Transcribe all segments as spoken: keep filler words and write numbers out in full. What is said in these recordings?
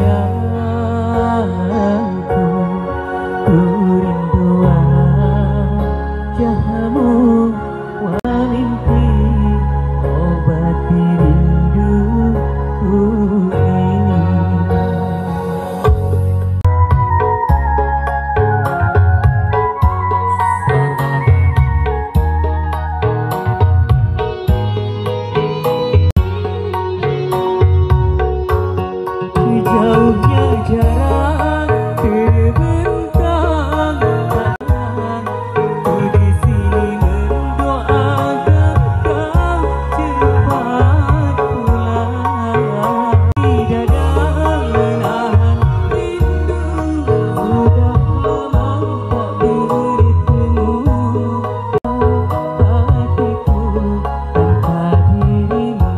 sayangku, ku rindu wajahmu, wa mimpi obati rinduku ini. Jauhnya jarak terbentang, ku di sini mendoakan kau cepat pulang. Di dada menahan rindu, sudah lama tak bertemu. Hatiku tanpa dirimu.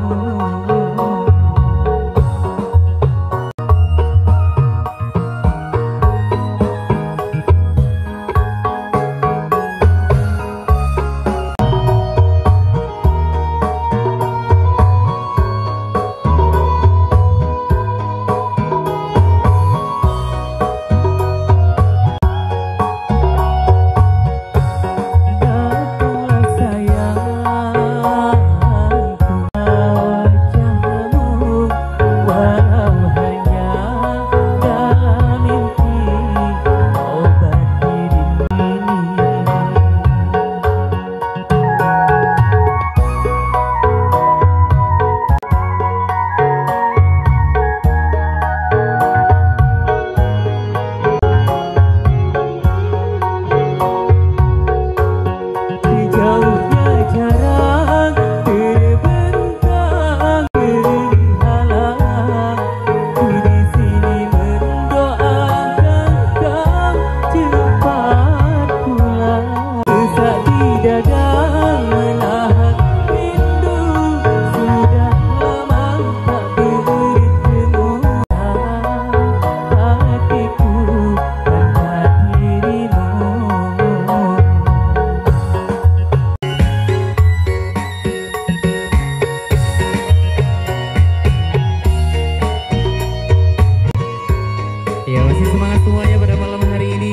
Ya, masih semangat semuanya pada malam hari ini.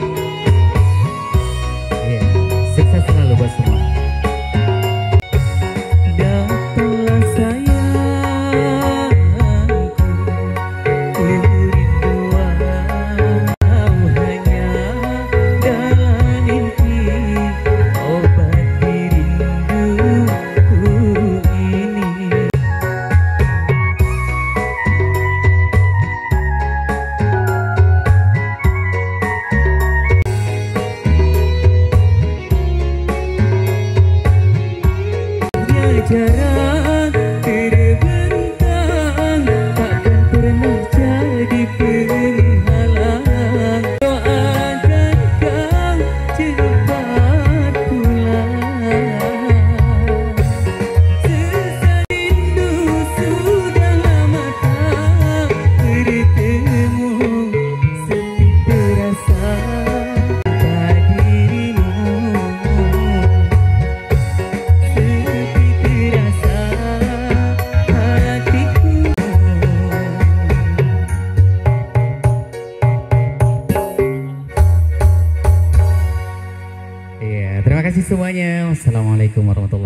Ya, sukses selalu buat semua. Datanglah sayangku, ku rindu hanya dalam mimpi obati rinduku ini. Jarak terbentang takkan pernah jadi penghalang. Doakan kau cepat pulang. Sesa rindu sudah lama tak bertemu, sepi terasa tanpa dirimu. Terima kasih semuanya. Wassalamualaikum warahmatullahi wabarakatuh.